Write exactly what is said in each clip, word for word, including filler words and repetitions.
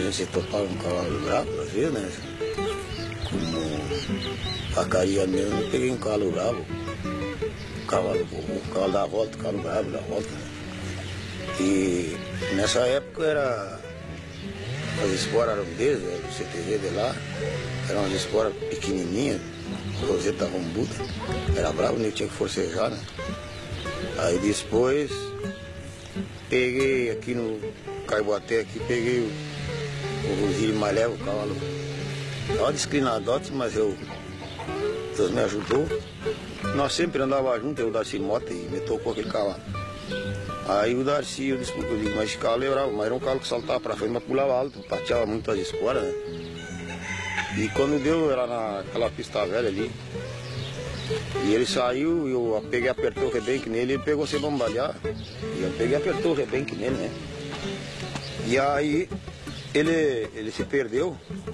vezes você topava um cavalo bravo, às vezes, né? Como a carinha mesmo, eu peguei um cavalo bravo. O cavalo, o cavalo da volta, o cavalo bravo da volta, né? E nessa época era. As esporas eram deles, do C T G de lá, eram umas esporas pequenininhas, roseta rombuda, era bravo, nem tinha que forcejar, né? Aí depois peguei aqui no Caiboaté, aqui, peguei o, o Rosilho Maleva, o cavalo, tava discriminadote, mas eu, Deus me ajudou. Nós sempre andávamos juntos, eu, o Darcy Mota, e me tocou aquele cavalo. Aí o Darcy, eu disse, eu digo, mas esse cavalo é bravo, mas era um cavalo que saltava pra frente, mas pulava alto, pateava muito as esporas, né? E quando deu, era naquela pista velha ali, e ele saiu, eu peguei, apertou o rebenque nele, ele pegou sem bombalhar, e eu peguei, apertou o rebenque nele, né? E aí ele, ele se perdeu,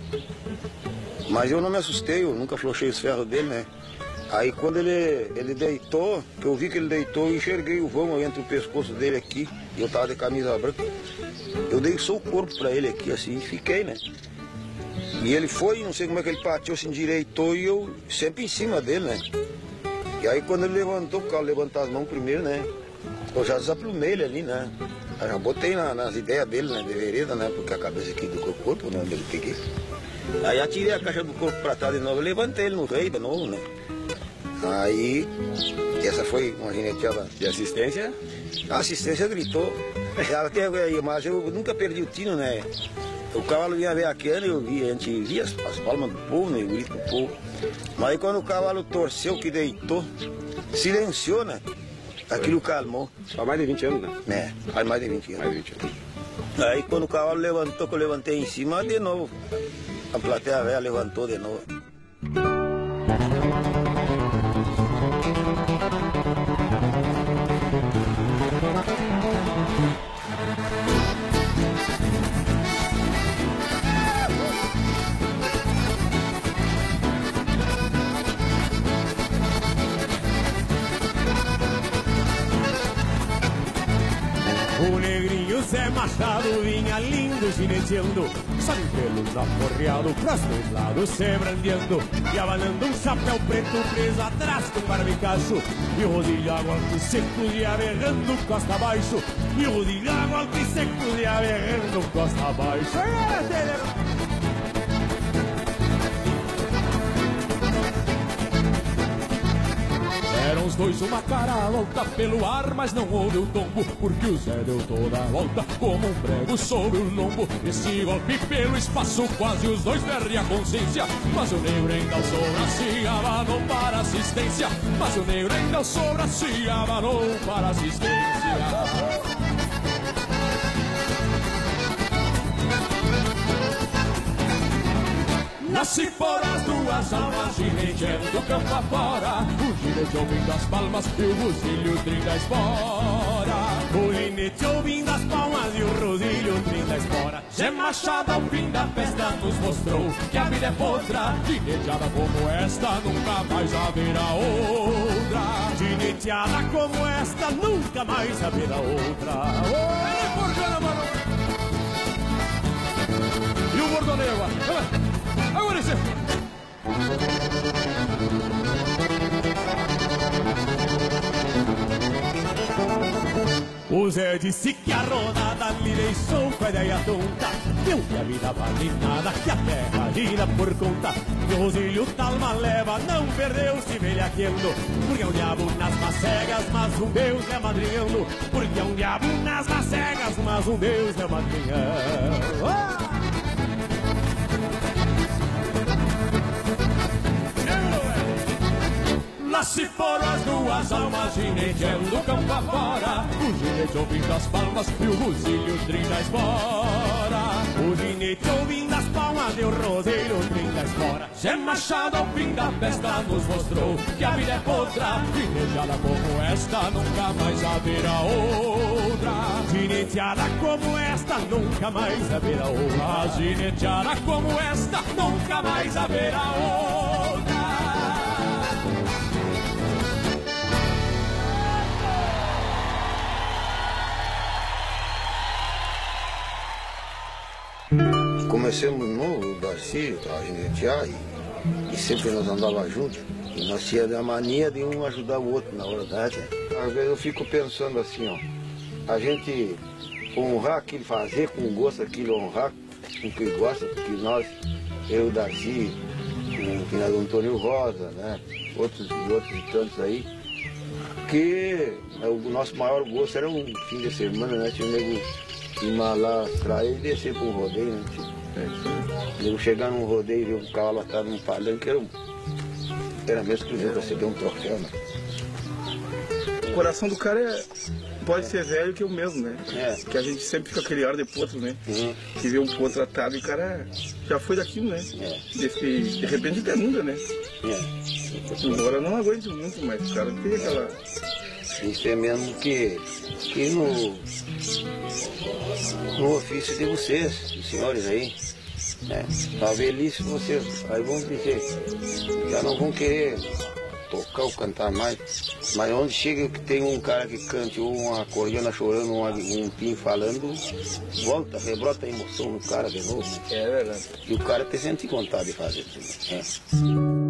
mas eu não me assustei, eu nunca flochei os ferros dele, né? Aí quando ele, ele deitou, que eu vi que ele deitou, eu enxerguei o vão entre o pescoço dele aqui, e eu tava de camisa branca. Eu dei só o corpo pra ele aqui, assim, e fiquei, né? E ele foi, não sei como é que ele pateou, se endireitou, e eu sempre em cima dele, né? E aí quando ele levantou, porque eu levantar as mãos primeiro, né? Eu já desaplumei ele ali, né? Eu já botei na, nas ideias dele, né? De vereda, né? Porque a cabeça aqui do corpo, né? Onde ele peguei. Aí atirei a caixa do corpo pra trás de novo, levantei ele no rei de novo, né? Aí, essa foi uma gineteada de assistência? A assistência gritou. Até, mas eu nunca perdi o tino, né? O cavalo vinha veaqueando, eu via, a gente via as, as palmas do povo, né? O grito do povo. Mas aí quando o cavalo torceu, que deitou, silenciou, né? Aquilo calmou. Há mais de vinte anos, né? É, faz mais de vinte anos. Mais de vinte anos. Aí quando o cavalo levantou, que eu levantei em cima, de novo. A plateia velha levantou de novo. O negrinho Zé Machado vinha lindo gineteando, sabe pelo aporreado, pros dois lados se brandeando, e abanando um chapéu preto preso atrás com barbicacho, e o rodilho alto e seco e aberrando costa abaixo, e o rodilho alto e seco e aberrando costa abaixo. Eram os dois uma cara louca pelo ar, mas não houve o tombo, porque o Zé deu toda a volta como um prego sobre o lombo. Esse golpe pelo espaço, quase os dois perdem a consciência, mas o negro ainda alçou o braço e abanou para assistência, mas o negro ainda alçou o braço e abanou para assistência. Nasce por as duas almas, gineteando campo afora, o ginete ouvindo as palmas e o rosilho trinta a espora. O ginete ouvindo as palmas e o rosilho trinta a espora. Zé Machado ao fim da festa nos mostrou que a vida é potra, gineteada como esta nunca mais haverá outra. Gineteada como esta nunca mais haverá outra. Oh, porcana, mano! E o bordoneio agora? Agora sim! O Zé disse que a rodada lhe deixou com a ideia tonta, deu que a vida vale nada, que a terra gira por conta. E o Rosilho Talma leva, não perdeu-se velhaqueando, porque é um diabo nas macegas, mas um Deus é madrinhando. Porque é um diabo nas macegas, mas um Deus é madrinhando. Ah! Nasce por as duas almas, gineteando campo afora, o ginete ouvindo as palmas e o rosilho trinta a espora. O ginete ouvindo as palmas e o rosilho trinta a espora. Zé Machado ao fim da festa nos mostrou que a vida é potra, gineteada como esta nunca mais haverá outra. Gineteada como esta nunca mais haverá outra. Gineteada como esta nunca mais haverá outra. Começamos novo, o Darcy, a ginetear, e, e sempre nós andávamos juntos. E nós tínhamos a mania de um ajudar o outro na hora da arte. Às vezes eu fico pensando assim, ó, a gente honrar aquilo, fazer com gosto aquilo, honrar com o que gosta, porque nós, eu, o Darcy, o finado Antônio Rosa, né, outros e outros e tantos aí, que o nosso maior gosto era um fim de semana, né, tinha um nego ir lá extrair e descer para um rodeio, né, é, nego chegar num rodeio e ver um cavalo atado num palanque, era, um, era mesmo que eu receber um troféu, né. O coração do cara é, pode ser velho que o mesmo, né? É. Que a gente sempre fica aquele ar de potro, né? Uhum. Que vê um potro atado e o cara já foi daquilo, né? É. Desse, de repente até muda, né? É. Embora eu não aguento muito, mas o cara tem aquela... Isso é mesmo que, que no, no ofício de vocês, os senhores aí, né? Na velhice vocês, aí vão dizer, já não vão querer tocar ou cantar mais, mas onde chega que tem um cara que cante, ou uma cordiona chorando, um, um pin falando, volta, rebrota a emoção no cara de novo. É verdade. E o cara tem sempre vontade de fazer. Né? É.